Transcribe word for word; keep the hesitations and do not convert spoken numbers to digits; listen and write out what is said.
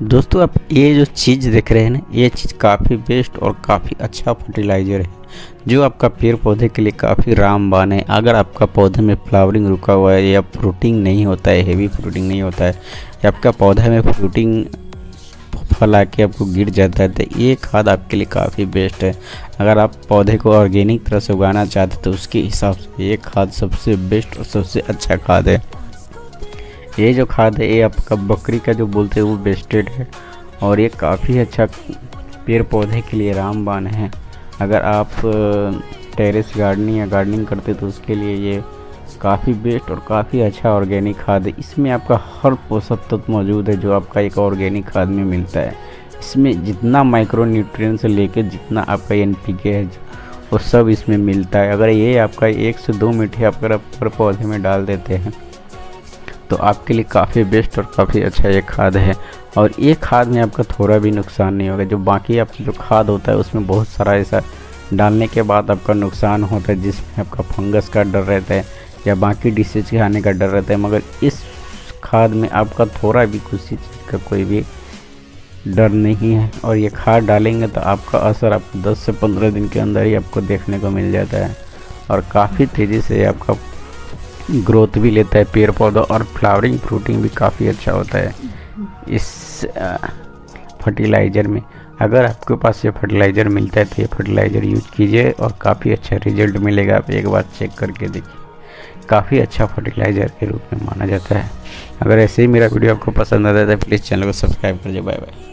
दोस्तों आप ये जो चीज़ देख रहे हैं ना, ये चीज़ काफ़ी बेस्ट और काफ़ी अच्छा फर्टिलाइज़र है जो आपका पेड़ पौधे के लिए काफ़ी रामबान है। अगर आपका पौधे में फ्लावरिंग रुका हुआ है या फ्रूटिंग नहीं होता है, हेवी फ्रूटिंग नहीं होता है, या आपका पौधा में फ्रूटिंग फल आके आपको गिर जाता है, तो ये खाद आपके लिए काफ़ी बेस्ट है। अगर आप पौधे को ऑर्गेनिक तरह से उगाना चाहते हैं तो उसके हिसाब से ये खाद सबसे बेस्ट और सबसे अच्छा खाद है। ये जो खाद है ये आपका बकरी का जो बोलते हैं वो बेस्टेड है और ये काफ़ी अच्छा पेड़ पौधे के लिए रामबान है। अगर आप टेरेस गार्डनिंग या गार्डनिंग करते तो उसके लिए ये काफ़ी बेस्ट और काफ़ी अच्छा ऑर्गेनिक खाद है। इसमें आपका हर पोषक तत्व मौजूद है जो आपका एक ऑर्गेनिक खाद में मिलता है। इसमें जितना माइक्रो न्यूट्रिएंट से लेकर जितना आपका एन पी के है वो सब इसमें मिलता है। अगर ये आपका एक से दो मीठे आप अगर पर पौधे में डाल देते हैं तो आपके लिए काफ़ी बेस्ट और काफ़ी अच्छा ये खाद है। और ये खाद में आपका थोड़ा भी नुकसान नहीं होगा। जो बाकी आपका जो खाद होता है उसमें बहुत सारा ऐसा डालने के बाद आपका नुकसान होता है जिसमें आपका फंगस का डर रहता है या बाकी डिसीज के आने का डर रहता है, मगर इस खाद में आपका थोड़ा भी किसी चीज़ का कोई भी डर नहीं है। और ये खाद डालेंगे तो आपका असर आपको दस से पंद्रह दिन के अंदर ही आपको देखने को मिल जाता है और काफ़ी तेज़ी से आपका ग्रोथ भी लेता है पेड़ पौधा और फ्लावरिंग फ्रूटिंग भी काफ़ी अच्छा होता है इस फर्टिलाइज़र में। अगर आपके पास ये फर्टिलाइज़र मिलता है तो ये फर्टिलाइज़र यूज कीजिए और काफ़ी अच्छा रिजल्ट मिलेगा। आप एक बार चेक करके देखिए, काफ़ी अच्छा फर्टिलाइज़र के रूप में माना जाता है। अगर ऐसे ही मेरा वीडियो आपको पसंद आता है तो प्लीज़ चैनल को सब्सक्राइब कर दीजिए। Bye bye.